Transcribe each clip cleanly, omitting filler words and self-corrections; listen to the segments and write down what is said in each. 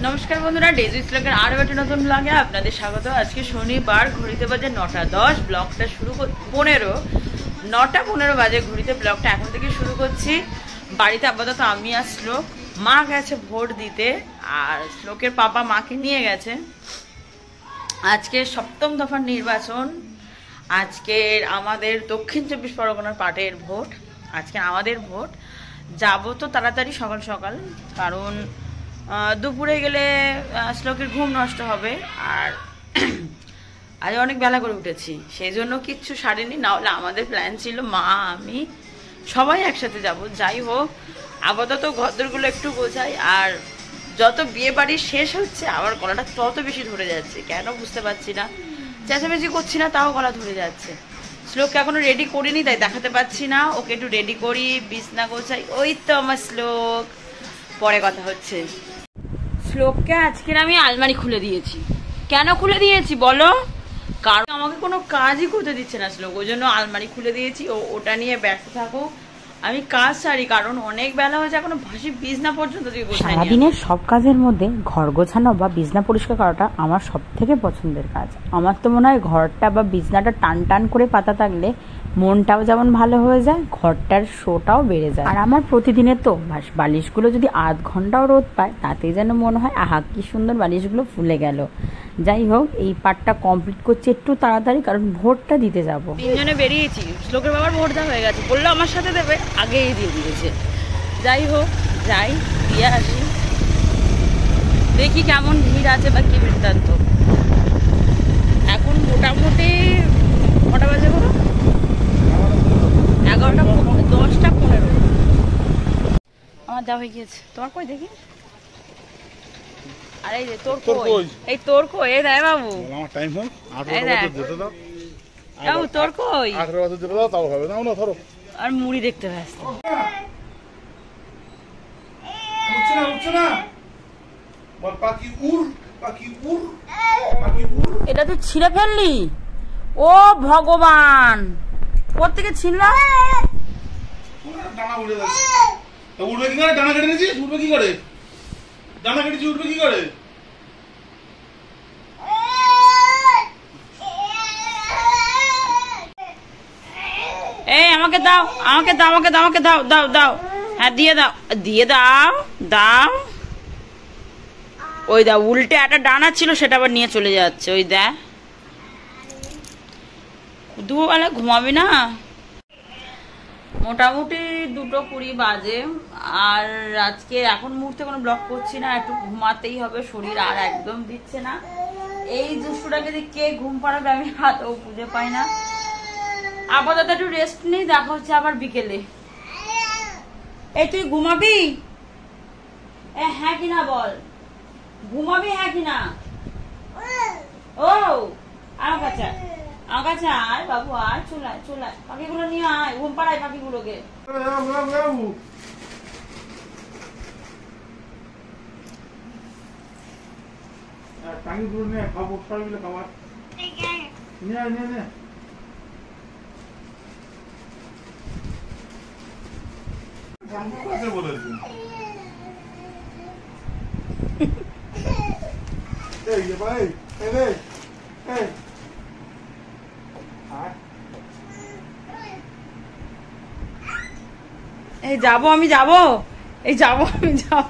নমস্কার বন্ধুরা, ডেজি শ্লোকের আরও একটা নতুন ব্লগে আপনাদের স্বাগত। আজকে শনিবার, ঘড়িতে বাজে 9:10। ব্লগটা শুরু 9:15 বাজে ঘড়িতে। ব্লগটা এখন থেকে শুরু করছি। বাড়িতে আপাতত আমি আর শ্লোক। মা গেছে ভোট দিতে, আর শ্লোকের পাপা মাকে নিয়ে গেছে। আজকে 7ম দফার নির্বাচন। আজকের আমাদের দক্ষিণ 24 পরগনার পার্টির ভোট। আজকে আমাদের ভোট। যাবো তো তাড়াতাড়ি সকাল সকাল, কারণ দুপুরে গেলে শ্লোকের ঘুম নষ্ট হবে। আর আজ অনেক বেলা করে উঠেছি, সেই জন্য কিচ্ছু সারিনি। না হলে আমাদের প্ল্যান ছিল মা আমি সবাই একসাথে যাব। যাই হোক, আপাতত ঘরদোরগুলো একটু গোছাই। আর যত বিয়ে বাড়ি শেষ হচ্ছে আমার গলাটা তত বেশি ধরে যাচ্ছে, কেন বুঝতে পারছি না। চেঁচামেচি করছি না, তাও গলা ধরে যাচ্ছে। শ্লোককে এখনো রেডি করিনি, তাই দেখাতে পাচ্ছি না। ওকে একটু রেডি করি, বিছনা গোছাই। ওই তো আমার শ্লোক, পরে কথা হচ্ছে। শ্লোককে আজকের আমি আলমারি খুলে দিয়েছি। কেন খুলে দিয়েছি বলো? কারণ আমাকে কোনো কাজই করতে দিচ্ছে না শ্লোক, ওই জন্য আলমারি খুলে দিয়েছি। ওটা নিয়ে ব্যস্ত থাকো, আমি কাজ সারি। কারণ অনেক বেলা হয়েছে, এখনো ভাসি বিছনা পর্যন্ত সারাদিনের সব কাজের মধ্যে ঘর গোছানো বা বিছনা পরিষ্কার করাটা আমার সব থেকে পছন্দের কাজ। আমার তো মনে হয় ঘরটা বা বিছনাটা টান টান করে পাতা থাকলে মনটাও যেমন ভালো হয়ে যায়, ঘরটার শোটাও বেড়ে যায়। আর আমার প্রতিদিনের তো বালিশগুলো যদি আধ ঘন্টাও রোদ পায়, তাতেই যেন মনে হয় আহা কি সুন্দর বালিশগুলো ফুলে গেল। যাই হোক, এই পার্টটা কমপ্লিট করছি একটু তাড়াতাড়ি, কারণ ভোটটা দিতে যাব। তিনজনে বেরিয়েছি। শ্লোকের বাবার ভোট দেওয়া হয়ে গেছে, বললো আমার সাথে দেবে, আগেই দিয়ে দিয়েছে। যাই হোক, যাই দিয়ে আসি, দেখি কেমন ভিড় আছে বা কি বৃত্তান্ত। এখন মোটামুটি কটা বাজে বলো? 10:15। আমার দেওয়া হয়ে গিয়েছে। তোমার কই দেখি? আরে এই যে তোর কই? এই তোর কই? এই দেয় বাবু, আমার টাইম হোক 18 বছর যেতে দাও। বাবু তোর কই? 18 বছর যেতে দাও, তাও হবে না। না ধরো। আর মুড়ি দেখতে ব্যস্ত। উঠছে না বল। পাখি উড়, পাখি উড়, পাখি উড়। এটা তুই ছিঁড়ে ফেললি? ও ভগবান, কোত্থেকে ছিঁড়লাম? ডানা উড়ে যাচ্ছে। তো উড়বে কি করে? ডানা কেটে নিয়েছিস? উড়বে কি করে? ডানা কেটেছি, উঠবে কি করে? এই আমাকে দাও, আমাকে দাও, আমাকে দাও, আমাকে দাও, দাও দাও। হ্যাঁ দিয়ে দাও, দিয়ে দাও, দাও। ওই দাও, উল্টে একটা ডানা ছিল সেটা আবার নিয়ে চলে যাচ্ছে। ওই দেখ, দুবেলা ঘুমাবি না? মোটামুটি 2:20 বাজে। আর আজকে এখন মুহূর্তে কোনো ব্লগ করছি না, একটু ঘুমাতেই হবে, শরীর আর একদম দিচ্ছে না। এই দুষ্টুটাকে যে কে ঘুম পাড়াবে আমি হাতেও খুঁজে পাই না। আপাতত একটু রেস্ট নেই, দেখা হচ্ছে আবার বিকেলে। এই তুই ঘুমাবি? হ্যাঁ কিনা বল, ঘুমাবি হ্যাঁ কিনা? ও আমার কাছে, আমার কাছে আয় বাবু, আয়, চলে চলে। পাখিগুলো নিয়ে আয়, ঘুম পাড়ায় পাখিগুলোকে। পাখিগুলো নিয়ে খাবো, সবাই মিলে খাবার নিয়ে নিয়ে নিয়ে। এই যাবো আমি, যাবো, এই যাবো আমি, যাবো।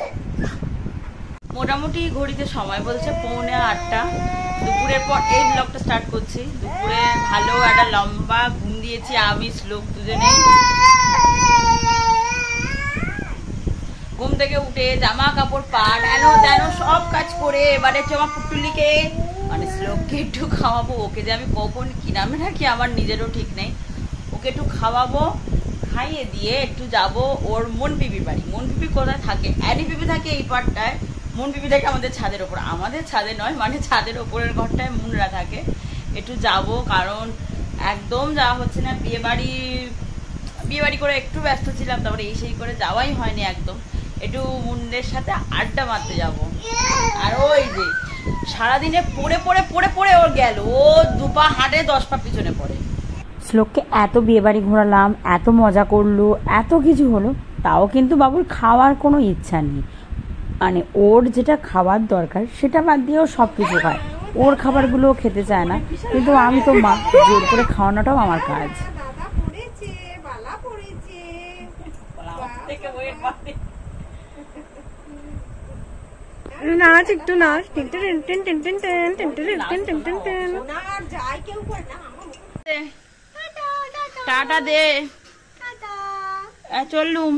মোটামুটি ঘড়িতে সময় বলছে 7:45। দুপুরের পর এই ব্লগটা স্টার্ট করছি। দুপুরে ভালো একটা লম্বা ঘুম দিয়েছি আমি শ্লোক দুজনে। ঘুম থেকে উঠে জামা কাপড় পাট এন তেন সব কাজ করে এবারে আমার পুটুলিকে মানে শ্লোককে একটু খাওয়াবো। ওকে যে আমি কখন কি নামে রাখি আমার নিজেরও ঠিক নেই। ওকে একটু খাওয়াবো, খাইয়ে দিয়ে একটু যাব ওর মন পিপির বাড়ি। মন পিপি কোথায় থাকে? অ্যানি পিপি থাকে এই পাড়টায়, মন পিপি থাকে আমাদের ছাদের ওপর। আমাদের ছাদে নয়, মানে ছাদের ওপরের ঘরটায় মুনরা থাকে। একটু যাব, কারণ একদম যাওয়া হচ্ছে না। বিয়ে বাড়ি করে একটু ব্যস্ত ছিলাম, তারপরে এই সেই করে যাওয়াই হয়নি একদম। একটু মুন্ডের সাথে আড্ডা মারতে যাব। আর ওই যে সারাদিনে পড়ে পড়ে পড়ে পড়ে ওর গেল, ও 2 পা হাঁটে 10 পা পিছনে পড়ে। শ্লোককে এত বিয়ে বাড়ি ঘোরালাম, এত মজা করলো, এত কিছু হলো, তাও কিন্তু বাবুর খাওয়ার কোনো ইচ্ছা নেই। মানে ওর যেটা খাবার দরকার সেটা বাদ দিয়েও সব কিছু খায়, ওর খাবারগুলোও খেতে চায় না, কিন্তু আমি তো মা, জোর করে খাওয়ানোটাও আমার কাজ। নাচ একটু নাচ। টাটা দে, চললুম।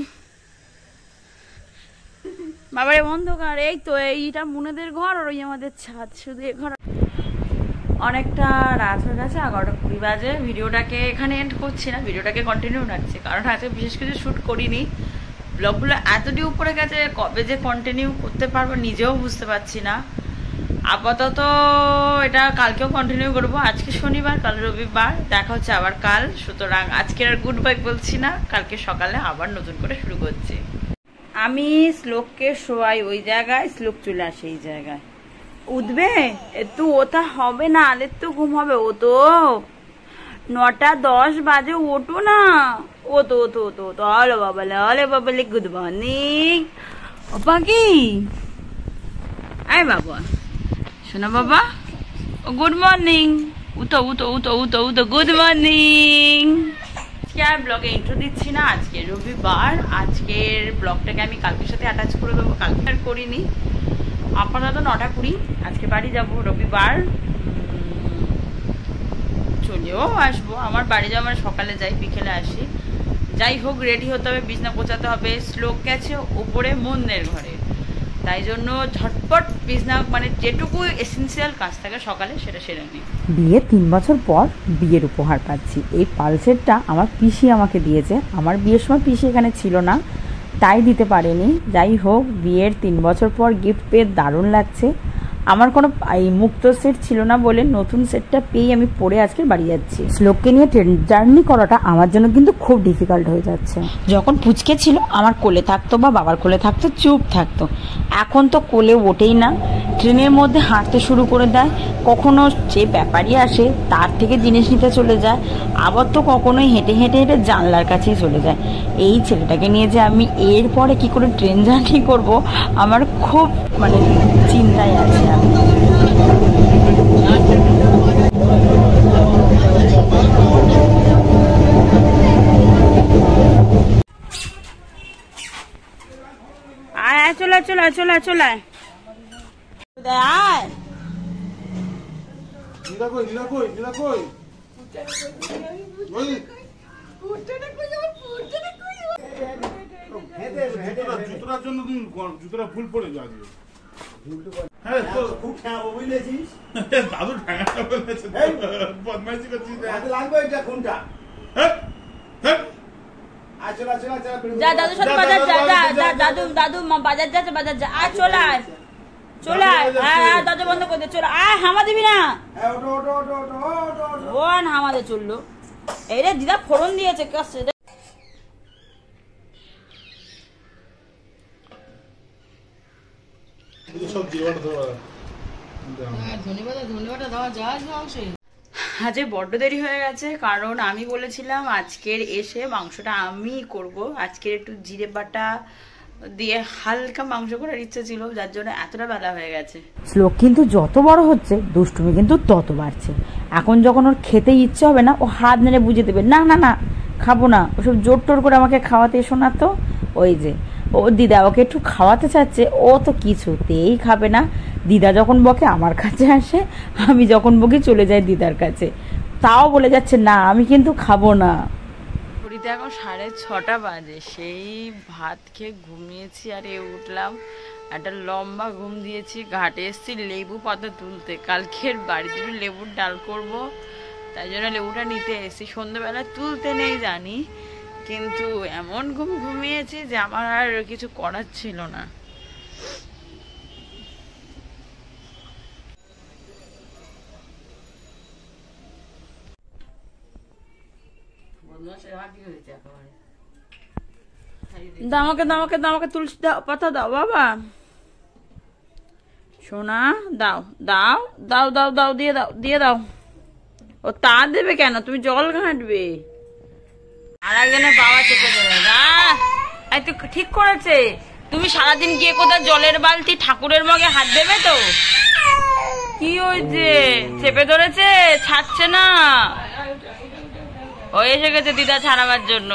বাবারে অন্ধকার, এই তো এইটা মুনেদের ঘর আর ওই আমাদের ছাদ, শুধু এ ঘর। অনেকটা রাত হয়ে গেছে, 11:20 বাজে। ভিডিওটাকে এখানে এন্ড করছি না, ভিডিওটাকে কন্টিনিউ রাখছি, কারণ আজকে বিশেষ কিছু শ্যুট করিনি। ব্লগগুলো এতটি উপরে গেছে, কবে যে কন্টিনিউ করতে পারবো নিজেও বুঝতে পারছি না। আপাতত এটা কালকেও কন্টিনিউ করবো। আজকে শনিবার, কাল রবিবার, দেখা হচ্ছে আবার কাল। সুতরাং আজকে আর গুড বাই বলছি না, কালকে সকালে আবার নতুন করে শুরু করছি। আমি শ্লোককে শোয়াই ওই জায়গায়, শ্লোক চলে আসে এই জায়গায়। উঠবে একটু, ওটা হবে না, আর একটু ঘুম হবে। ও তো 9:10 বাজে, ওঠো না। ও তো হলো বাবালে, হলে বাবালে, গুড মর্নিং। ও পাখি, আয় বাবা, শোনা বাবা, ও গুড মর্নিং। উঠো, গুড মর্নিং। আজকে আর ব্লগে ইন্ট্রো দিচ্ছি না, আজকে রবিবার। আজকের ব্লগটাকে আমি কালকের সাথে অ্যাটাচ করে দেবো, কালকে আর করিনি। আপাতত 9:20, আজকে বাড়ি যাবো, রবিবার। চলেও আসবো, আমার বাড়ি যাবো, মানে সকালে যাই বিকেলে আসি। যাই হোক, রেডি হতে হবে, বিছনা গোছাতে হবে। শ্লোক গেছে ওপরে মন্দের ঘরে, তাই জন্য ঝটপট বিছনা, মানে যেটুকু এসেন্সিয়াল কাজ থাকে সকালে সেটা সেরে নিই। বিয়ে 3 বছর পর বিয়ের উপহার পাচ্ছি। এই পালসেটটা আমার পিসি আমাকে দিয়েছে। আমার বিয়ের সময় পিসি এখানে ছিল না, তাই দিতে পারেনি। যাই হোক, বিয়ের 3 বছর পর গিফট পেয়ে দারুণ লাগছে। আমার কোনো এই মুক্ত সেট ছিল না বলে নতুন সেটটা পেয়ে আমি পরে আজকে বাড়ি যাচ্ছি। শ্লোককে নিয়ে ট্রেন জার্নি করাটা আমার জন্য কিন্তু খুব ডিফিকাল্ট হয়ে যাচ্ছে। যখন পুচকে ছিল আমার কোলে থাকতো বা বাবার কোলে থাকতো, চুপ থাকতো। এখন তো কোলে ওঠেই না, ট্রেনের মধ্যে হাঁটতে শুরু করে দেয়। কখনো যে ব্যাপারই আসে তার থেকে জিনিস নিতে চলে যায়, আবার তো কখনোই হেঁটে হেঁটে হেঁটে জানলার কাছেই চলে যায়। এই ছেলেটাকে নিয়ে যে আমি এরপরে কি করে ট্রেন জার্নি করব, আমার খুব মানে চিন্তায় আছে। চলে জুতোটা ফুল পড়ে যাবে। হ্যাঁ, খুব ঠ্যাঙাবো বুঝলেছিস? দাদু ঠ্যাঙাটা বলেছে, বদমাইশি করছিস। লাগবে এটা কোনটা? যা দাদুর সাথে বাজার যা, দাদু বাজার যাচ্ছে, বাজার যা। আয় চলে আয়, হ্যাঁ দরজা বন্ধ করে দে, চলে আয়। হামা দিবি না, ওন হামা দে চললো। এই রে দিদা ফোড়ন দিয়েছে, কাছে আজকে বড্ড দেরি হয়ে গেছে, কারণ আমি বলেছিলাম আজকের এসে মাংসটা আমি করব। আজকের একটু জিরে বাটা দিয়ে হালকা মাংস করার ইচ্ছা ছিল, যার জন্য এতটা বেলা হয়ে গেছে। শ্লোক কিন্তু যত বড় হচ্ছে দুষ্টুমি কিন্তু তত বাড়ছে। এখন যখন ওর খেতে ইচ্ছে হবে না, ও হাত নেড়ে বুঝে দেবে, না না না খাবো না, ওসব জোর টোর করে আমাকে খাওয়াতে এসো না। তো ওই যে ও দিদা ওকে একটু খাওয়াতে চাচ্ছে, ও তো কিছুতেই খাবে না। দিদা যখন বকে আমার কাছে আসে, আমি যখন বকি চলে যাই দিদার কাছে, তাও বলে যাচ্ছে না আমি কিন্তু খাবো না। ঘড়িতে এখন 6:30 বাজে, সেই ভাত খেয়ে ঘুমিয়েছি আর উঠলাম। একটা লম্বা ঘুম দিয়েছি, ঘাটে এসেছি লেবু পাতা তুলতে, কালকের বাড়িতে লেবুর ডাল করব, তাই জন্য লেবুটা নিতে এসেছি। সন্ধ্যেবেলা তুলতে নেই জানি, কিন্তু এমন ঘুমিয়েছি যে আমার আর কিছু করার ছিল না। দামাকে তুলসী পাতা দাও বাবা, সোনা দাও দাও দাও দাও দাও, দিয়ে দাও। ও তা দেবে কেন, তুমি জল ঘাঁটবে। আর একজনের বাবা চেপে দেবে। তুই ঠিক করেছে, তুমি সারাদিন গিয়ে কোথাও জলের বালতি ঠাকুরের মগে হাত দেবে তো? কি হয়েছে? চেপে ধরেছে, ছাড়ছে না। ও এসে গেছে দিদা ছাড়াবার জন্য।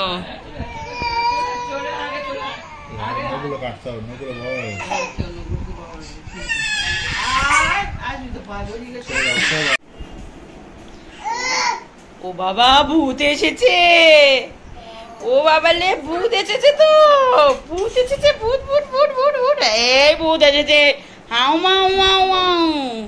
ও বাবা, ভূত এসেছে। ও বাবা লে, ভূত এসেছে তো। ভূত এসেছে, ভূত ভূত ভূত ভূত ভূত। এই ভূত এসেছে। হাউ মাউ মাউ মাউ।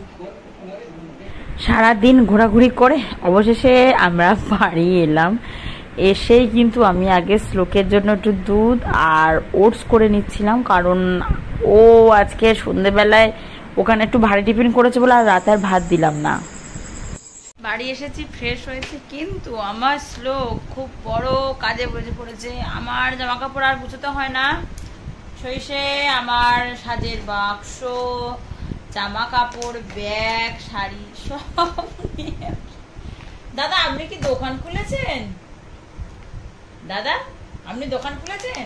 সারাদিন ঘোরাঘুরি করে অবশেষে আমরা বাড়ি এলাম। এসেই কিন্তু আমি আগে শ্লোকের জন্য একটু দুধ আর ওটস করে নিচ্ছিলাম, কারণ ও আজকে সন্ধেবেলায় ওখানে একটু ভারী টিফিন করেছে বলে আর রাতে আর ভাত দিলাম না। বাড়ি এসেছি, ফ্রেশ হয়েছে, কিন্তু আমার শ্লোক খুব বড় কাজে বসে পড়েছে। আমার জামা কাপড় আর গুছোতে হয় না। সইসে আমার সাজের বাক্স, জামা কাপড়, ব্যাগ, শাড়ি সব নিয়ে। দাদা আপনি কি দোকান খুলেছেন? দাদা আপনি দোকান খুলেছেন?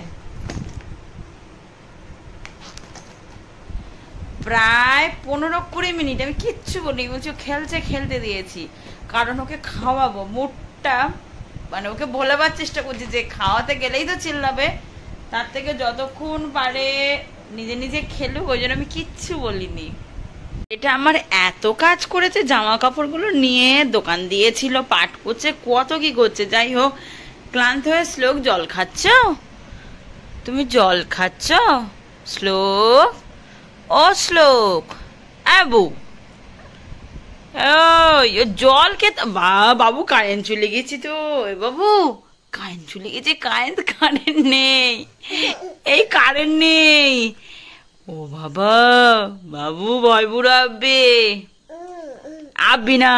প্রায় 15-20 মিনিট আমি কিচ্ছু বলি, বলছি খেলছে, খেলতে দিয়েছি, কারণ ওকে খাওয়াবো। মুডটা মানে ওকে বলাবার চেষ্টা করছি যে খাওয়াতে গেলেই তো চিল্লাবে, তার থেকে যতক্ষণ পারে নিজে নিজে খেলুক, ওই জন্য আমি কিচ্ছু বলিনি। এটা আমার এত কাজ করেছে, জামা কাপড়গুলো নিয়ে দোকান দিয়েছিল, পাট করছে, কত কি করছে। যাই হোক, ক্লান্ত হয়ে শ্লোক জল খাচ্ছ? তুমি জল খাচ্ছ শ্লোক? ও শ্লোক, আবু জল খেতে। বাবু কারেন্ট চলে গেছি তো। বাবু কারেন্ট চলে গেছে, কারেন্ট নেই, এই কারেন্ট নেই। ও বাবা, বাবু ভয় বুড়ো আববে, আববি না।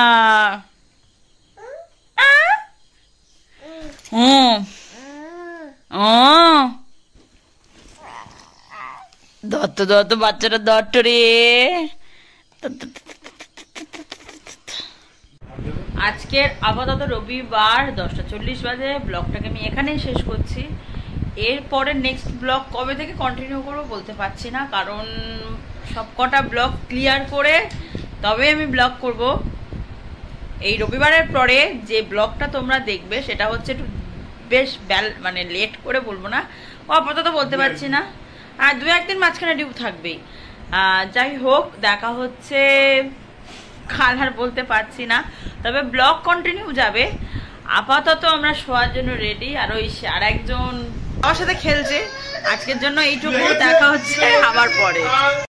দত্ত দত্ত বাচ্চাটা দত্ত রে। আজকের আপাতত রবিবার 10:40 বাজে। ব্লগটাকে আমি এখানেই শেষ করছি। এরপরে নেক্সট ব্লগ কবে থেকে কন্টিনিউ করবো বলতে পারছি না, কারণ সব কটা ব্লগ ক্লিয়ার করে তবে আমি ব্লগ করব। এই রবিবারের পরে যে ব্লগটা তোমরা দেখবে সেটা হচ্ছে একটু বেশ মানে লেট করে, বলবো না, ও আপাতত বলতে পারছি না, আর 2-1 দিন মাঝখানে ডিউ থাকবেই। যাই হোক, দেখা হচ্ছে কাল, আর বলতে পারছি না, তবে ব্লগ কন্টিনিউ যাবে। আপাতত আমরা শোয়ার জন্য রেডি, আর ওই আর একজন আমার সাথে খেলছে। আজকের জন্য এইটুকু, দেখা হচ্ছে আবার পরে।